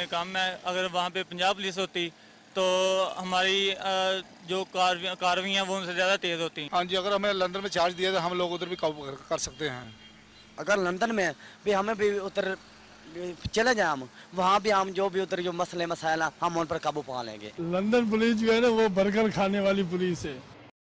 काम में अगर वहाँ पे पंजाब पुलिस होती तो हमारी जो कार्रवाइयाँ वो उनसे ज़्यादा तेज़ होती। हाँ जी, अगर हमें लंदन में चार्ज दिया तो हम लोग उधर भी काबू कर सकते हैं। अगर लंदन में भी हमें भी उधर चले जाए, हम वहाँ भी हम जो भी उधर जो मसले मसाइल हम उन पर काबू पा लेंगे। लंदन पुलिस जो है ना वो बर्गर खाने वाली पुलिस है।